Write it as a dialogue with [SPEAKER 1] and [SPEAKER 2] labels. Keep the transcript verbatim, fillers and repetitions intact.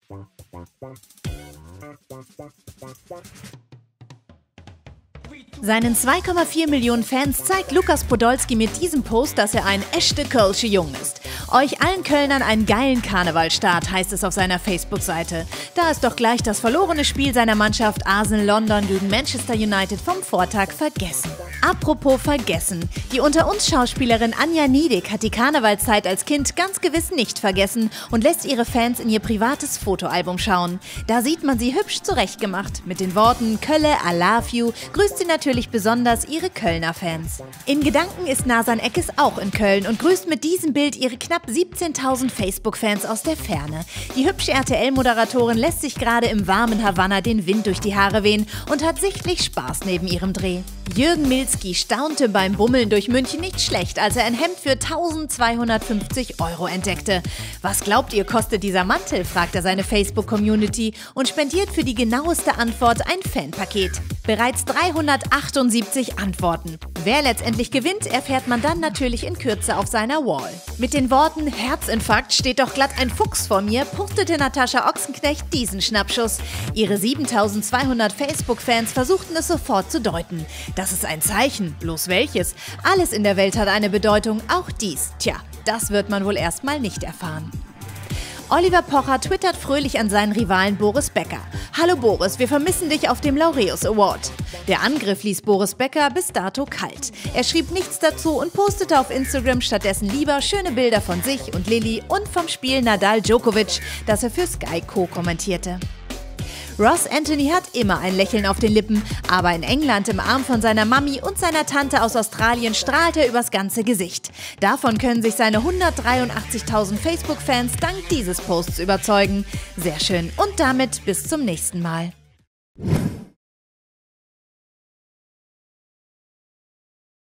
[SPEAKER 1] Seinen zwei Komma vier Millionen Fans zeigt Lukas Podolski mit diesem Post, dass er ein echter Kölsche Jung ist. Euch allen Kölnern einen geilen Karnevalstart, heißt es auf seiner Facebook-Seite. Da ist doch gleich das verlorene Spiel seiner Mannschaft Arsenal London gegen Manchester United vom Vortag vergessen. Apropos vergessen. Die Unter-uns-Schauspielerin Anja Niedig hat die Karnevalszeit als Kind ganz gewiss nicht vergessen und lässt ihre Fans in ihr privates Fotoalbum schauen. Da sieht man sie hübsch zurechtgemacht. Mit den Worten Kölle, I love you grüßt sie natürlich besonders ihre Kölner Fans. In Gedanken ist Nasan Eckes auch in Köln und grüßt mit diesem Bild ihre knapp siebzehntausend Facebook-Fans aus der Ferne. Die hübsche R T L-Moderatorin lässt sich gerade im warmen Havanna den Wind durch die Haare wehen und hat sichtlich Spaß neben ihrem Dreh. Jürgen Milski staunte beim Bummeln durch München nicht schlecht, als er ein Hemd für eintausendzweihundertfünfzig Euro entdeckte. Was glaubt ihr, kostet dieser Mantel, fragt er seine Facebook-Community und spendiert für die genaueste Antwort ein Fanpaket. Bereits dreihundertachtundsiebzig Antworten. Wer letztendlich gewinnt, erfährt man dann natürlich in Kürze auf seiner Wall. Mit den Worten „Herzinfarkt, steht doch glatt ein Fuchs vor mir", postete Natascha Ochsenknecht diesen Schnappschuss. Ihre siebentausendzweihundert Facebook-Fans versuchten es sofort zu deuten. Das ist ein Zeichen, bloß welches? Alles in der Welt hat eine Bedeutung, auch dies. Tja, das wird man wohl erstmal nicht erfahren. Oliver Pocher twittert fröhlich an seinen Rivalen Boris Becker. Hallo Boris, wir vermissen dich auf dem Laureus Award. Der Angriff ließ Boris Becker bis dato kalt. Er schrieb nichts dazu und postete auf Instagram stattdessen lieber schöne Bilder von sich und Lilly und vom Spiel Nadal-Djokovic, das er für Sky co-kommentierte. Ross Anthony hat immer ein Lächeln auf den Lippen, aber in England im Arm von seiner Mami und seiner Tante aus Australien strahlt er übers ganze Gesicht. Davon können sich seine hundertdreiundachtzigtausend Facebook-Fans dank dieses Posts überzeugen. Sehr schön und damit bis zum nächsten Mal.